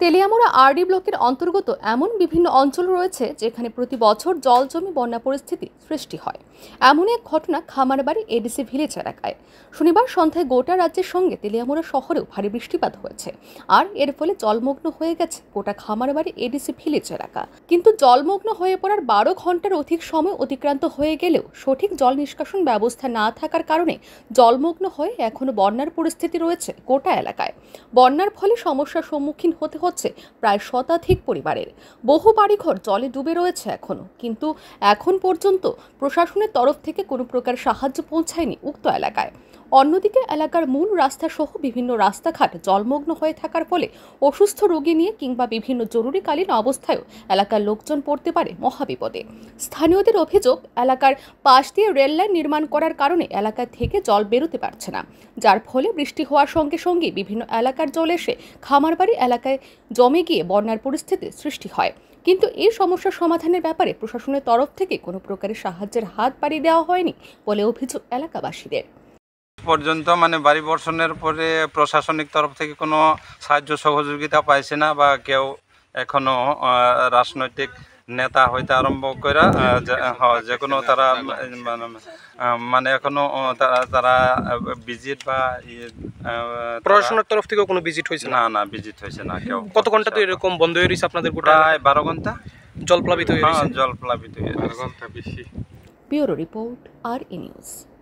Teliamura RD ব্লকের অন্তর্গত এমন বিভিন্ন অঞ্চল রয়েছে যেখানে প্রতি বছর জল জমে বন্যা পরিস্থিতি সৃষ্টি হয়। এমন এক ঘটনা খামারবাড়ি এডিসি ভিলেজ এলাকায়। শনিবার সন্ধ্যায় গোটা রাজ্যের সঙ্গে তেলিয়ামুড়া শহরেও ভারী বৃষ্টিপাত হয়েছে, আর এর ফলে জলমগ্ন হয়ে গেছে গোটা খামারবাড়ি এডিসি ভিলেজ এলাকা। কিন্তু জলমগ্ন হয়ে পড়ার 12 ঘন্টার অধিক সময় অতিক্রান্ত হয়ে গেলেও সঠিক জল নিষ্কাশন ব্যবস্থা না থাকার কারণে জলমগ্ন হয়ে এখনো বন্যার পরিস্থিতি রয়েছে গোটা এলাকায়। বন্যার ফলে সমস্যার সম্মুখীন হতে হচ্ছে প্রায় শতাধিক পরিবারের। বহু বাড়িঘর জলে ডুবে রয়েছে এখনো, কিন্তু এখন পর্যন্ত প্রশাসনের তরফ থেকে কোনো প্রকার সাহায্য পৌঁছায়নি উক্ত এলাকায়। অন্যদিকে এলাকার মূল রাস্তা সহ বিভিন্ন রাস্তাঘাট জলমগ্ন হয়ে থাকার ফলে অসুস্থ রোগী নিয়ে কিংবা বিভিন্ন জরুরিকালীন অবস্থায়ও এলাকার লোকজন পড়তে পারে মহাবিপদে। স্থানীয়দের অভিযোগ, এলাকার পাশ দিয়ে রেললাইন নির্মাণ করার কারণে এলাকা থেকে জল বেরোতে পারছে না, যার ফলে বৃষ্টি হওয়ার সঙ্গে সঙ্গে বিভিন্ন এলাকার জল এসে খামারবাড়ি এলাকায় জমে গিয়ে বন্যার পরিস্থিতি সৃষ্টি হয়। কিন্তু এই সমস্যার সমাধানের ব্যাপারে প্রশাসনের তরফ থেকে কোনো প্রকারের সাহায্যের হাত বাড়িয়ে দেওয়া হয়নি বলে অভিযোগ এলাকাবাসীদের। পর্যন্ত বাড়ি বর্ষণের পরে প্রশাসনিক তরফ থেকে কোনো সাহায্য সহযোগিতা পাইছে না, বা কেউ এখনো রাজনৈতিক নেতা হইতে আরম্ভ করে যে কোনো তারা এখনো তারা ভিজিট বা প্রশাসনের তরফ থেকে কোনো ভিজিট হয়েছে না ভিজিট হয়েছে না কেউ। কত ঘন্টা তো এরকম বন্ধ হয়ে রয়েছে আপনাদের? প্রায় 12 ঘন্টা জলপ্লাবিত হয়ে রয়েছে। জলপ্লাবিত হয়ে 12 ঘন্টা বেশি। ব্যুরো রিপোর্ট, আর নিউজ।